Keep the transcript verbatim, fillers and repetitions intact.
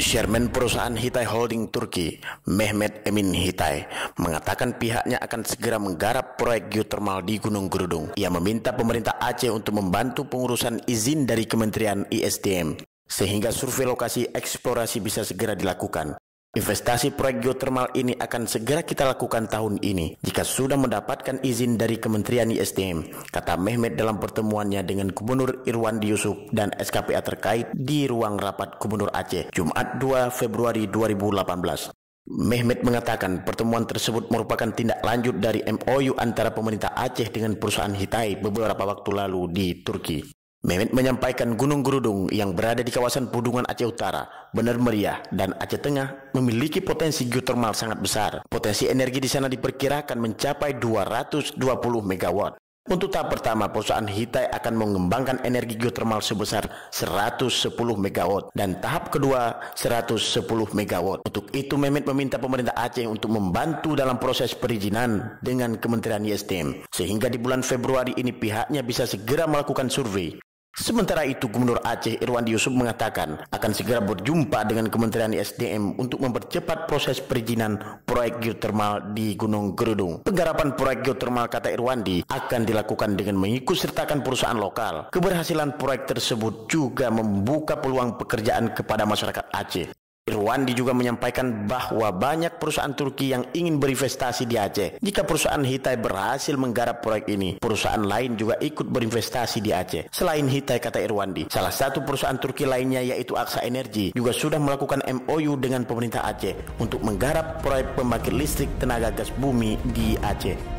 Chairman perusahaan Hitai Holding Turki, Mehmet Emin Hitai, mengatakan pihaknya akan segera menggarap proyek geotermal di Gunung Gerudung. Ia meminta pemerintah Aceh untuk membantu pengurusan izin dari Kementerian I S D M, sehingga survei lokasi eksplorasi bisa segera dilakukan. Investasi proyek geotermal ini akan segera kita lakukan tahun ini jika sudah mendapatkan izin dari Kementerian I S D M, kata Mehmet dalam pertemuannya dengan Gubernur Irwandi Yusuf dan S K P A terkait di ruang rapat Gubernur Aceh, Jumat dua Februari dua ribu delapan belas. Mehmet mengatakan pertemuan tersebut merupakan tindak lanjut dari M O U antara pemerintah Aceh dengan perusahaan Hitai beberapa waktu lalu di Turki. Mehmet menyampaikan Gunung Gerudung yang berada di kawasan Pedungan Aceh Utara, Bener Meriah, dan Aceh Tengah memiliki potensi geotermal sangat besar. Potensi energi di sana diperkirakan mencapai dua ratus dua puluh megawatt. Untuk tahap pertama, perusahaan Hitai akan mengembangkan energi geotermal sebesar seratus sepuluh megawatt dan tahap kedua seratus sepuluh megawatt. Untuk itu, Mehmet meminta pemerintah Aceh untuk membantu dalam proses perizinan dengan Kementerian I S D M, sehingga di bulan Februari ini pihaknya bisa segera melakukan survei. Sementara itu, Gubernur Aceh Irwandi Yusuf mengatakan akan segera berjumpa dengan Kementerian I S D M untuk mempercepat proses perizinan proyek geotermal di Gunung Gerudung. Penggarapan proyek geotermal, kata Irwandi, akan dilakukan dengan mengikutsertakan perusahaan lokal. Keberhasilan proyek tersebut juga membuka peluang pekerjaan kepada masyarakat Aceh. Irwandi juga menyampaikan bahwa banyak perusahaan Turki yang ingin berinvestasi di Aceh. Jika perusahaan Hitai berhasil menggarap proyek ini, perusahaan lain juga ikut berinvestasi di Aceh. Selain Hitai, kata Irwandi, salah satu perusahaan Turki lainnya yaitu Aksa Energi juga sudah melakukan M O U dengan pemerintah Aceh untuk menggarap proyek pembangkit listrik tenaga gas bumi di Aceh.